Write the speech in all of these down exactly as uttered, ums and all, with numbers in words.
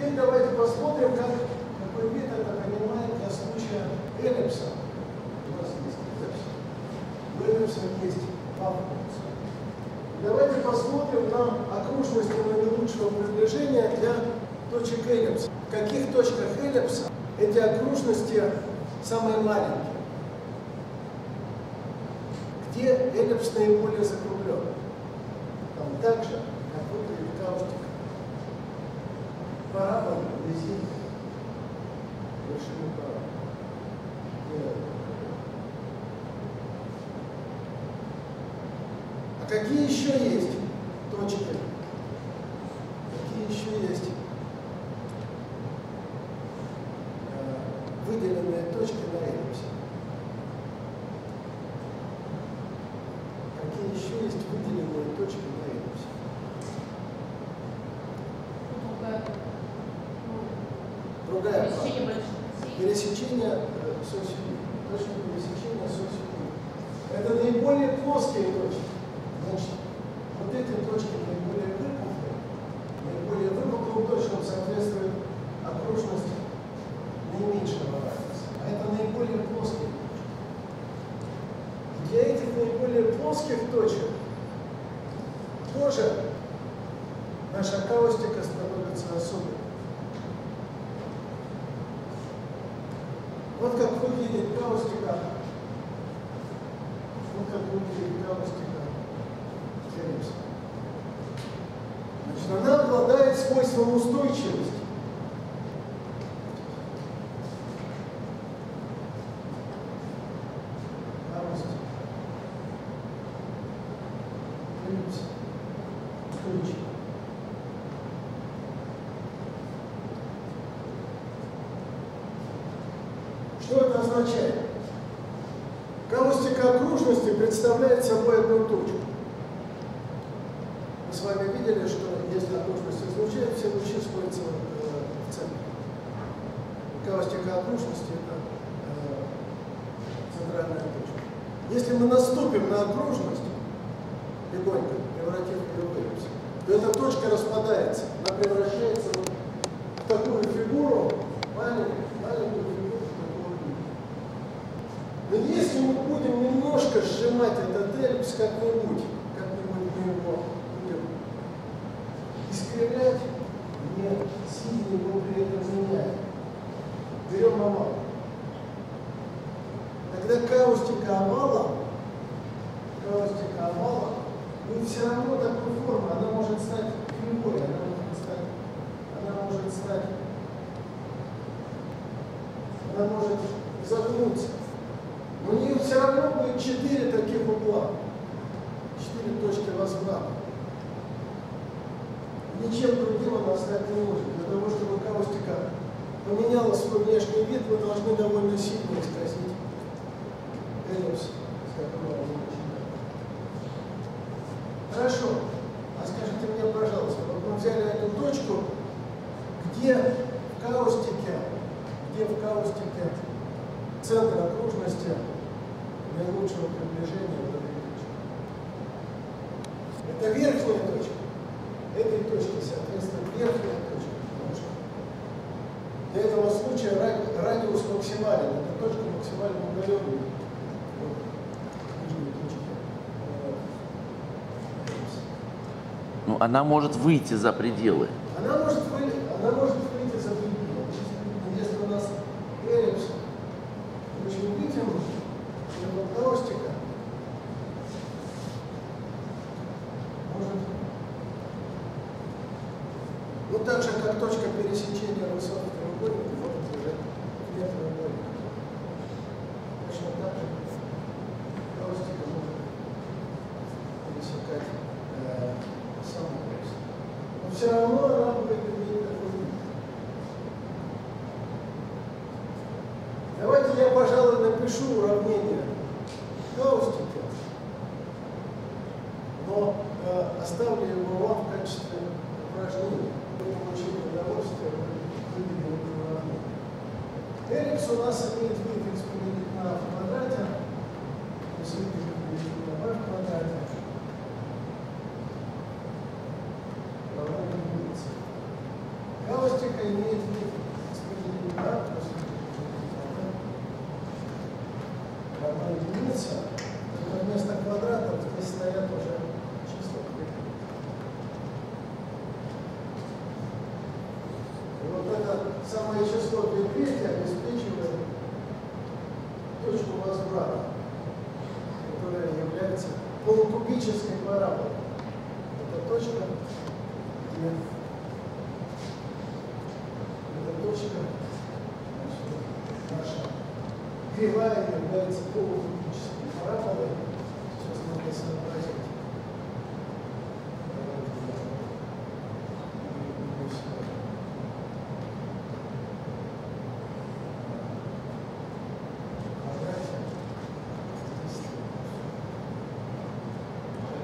теперь давайте посмотрим, как, какой вид это понимает для случая эллипса. У нас есть эллипс. У эллипса есть два функции. Давайте посмотрим на окружности наилучшего приближения для точек эллипса. В каких точках эллипса эти окружности самые маленькие? Где эллипс наиболее закруглен? Там так же, как выглядит каустик. Парабола, резинка, вершина парабола. А какие еще есть точки? Какие еще есть выделенные точки на эллипсе? Какие еще есть выделенные точки на эллипсе? Другая Пересечение фаза. Пересечение э, с осью Y. Точка пересечения с осью Y. Это наиболее плоские точки. Значит, вот эти точки наиболее выпуклые. Наиболее выпуклым точкам соответствует окружность наименьшего радиуса. А это наиболее плоские точки. И для этих наиболее плоских точек тоже наша каустика становится особой. Вот как выглядит каустика. Вот как выглядит каустика эллипса. Значит, она обладает свойством устойчивости. Каустика. Эллипс. Устойчивый. Что это означает? Каустика окружности представляет собой одну точку. Мы с вами видели, что если окружность излучает, все лучи сходятся в центре. Каустика окружности – это э, центральная точка. Если мы наступим на окружность, легонько превратив ее в эллипс, то эта точка распадается. Она превращается вот в такую фигуру, маленькую, маленькую фигуру. Но если мы будем немножко сжимать этот эллипс как-нибудь, как-нибудь мы его будем искривлять, не сильно его при этом меняем, берем овал. Тогда каустика овала, каустика овала будет все равно такой формы, она может стать кривой, она может стать, она может стать, она может загнуться. Но у нее все равно будет четыре таких угла, четыре точки возврата. Ничем другим она стать не может. Для того, чтобы каустика поменяла свой внешний вид, мы должны довольно сильно исказить эллипс, с которого мы начинаем. Хорошо. А скажите мне, пожалуйста, вот мы взяли эту точку, где в каустике, где в каустике центр окружности наилучшего приближения в этой точке. Это верхняя точка. Этой точке соответствует верхняя точка. Потому что для этого случая радиус максимален. Это точка максимально удаленная. Ну, она может выйти за пределы. Она может выйти, она может выйти за пределы. Если у нас эллипс очень вытянут, то каустика может, ну так же, как точка пересечения высоких треугольников, может лежать вне треугольника. Точно так же каустика может пересекать э, саму эллипс. Но все равно она будет иметь такой вид. Давайте я, пожалуй, напишу уравнение каустики, но э, оставлю его вам в качестве упражнения. Для получения удовольствия вы видели уравнение. Эллипс у нас имеет вид экспонента в квадрате, то есть вид экспонента в квадрате. Каустика имеет делится, только вместо квадратов здесь стоят уже числа. И вот это самое число две трети обеспечивает точку возврата, которая является полукубической параболой. Это точка, где эта точка, значит, наша кривая является полукубической параболой. Сейчас надо сообразить.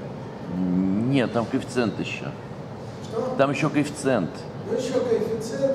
Нет, там коэффициент еще. Что? Там еще коэффициент. Ну еще коэффициент,